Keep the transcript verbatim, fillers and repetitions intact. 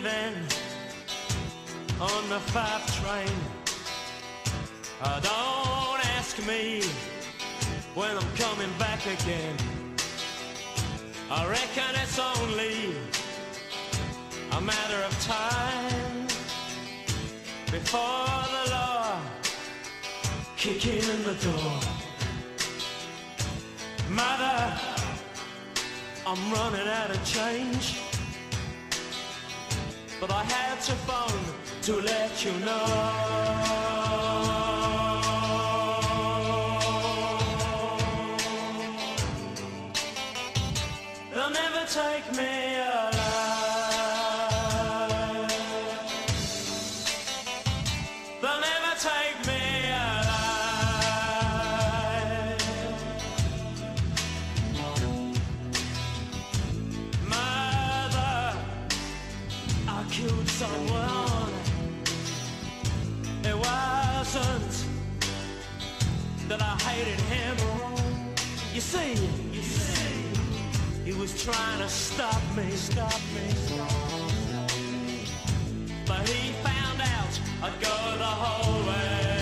leaving on the five train. Uh, don't ask me when I'm coming back again. I reckon it's only a matter of time before the law kicking in the door. Mother, I'm running out of change, but I had to phone to let you know. They'll never take me alive. They'll never take me alive. Mother, I killed someone. It wasn't that I hated him. You see, you see, he was trying to stop me, stop me, stop me. But he found out I'd go the whole way.